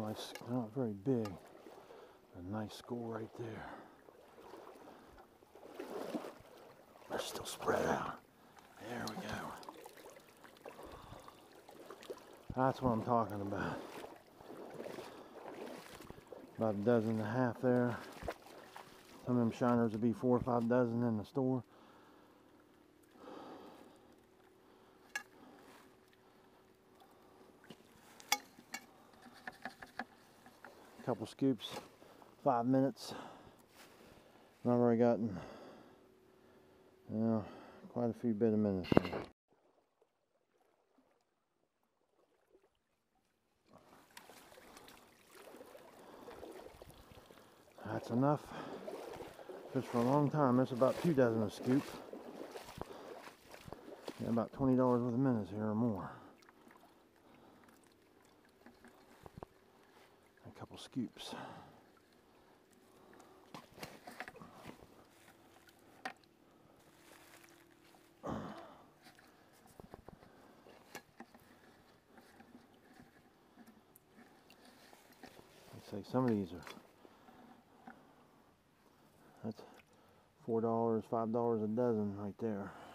nice, not very big. A nice school right there. They're still spread out. There we go. That's what I'm talking about. About a dozen and a half there. Some of them shiners would be 4 or 5 dozen in the store. A couple scoops, 5 minutes. And I've already gotten quite a few bit of minutes here. That's enough just for a long time. That's about 2 dozen a scoop. Yeah, about $20 worth of minutes here or more. A couple scoops. I'd say some of these are, that's $4, $5 a dozen right there.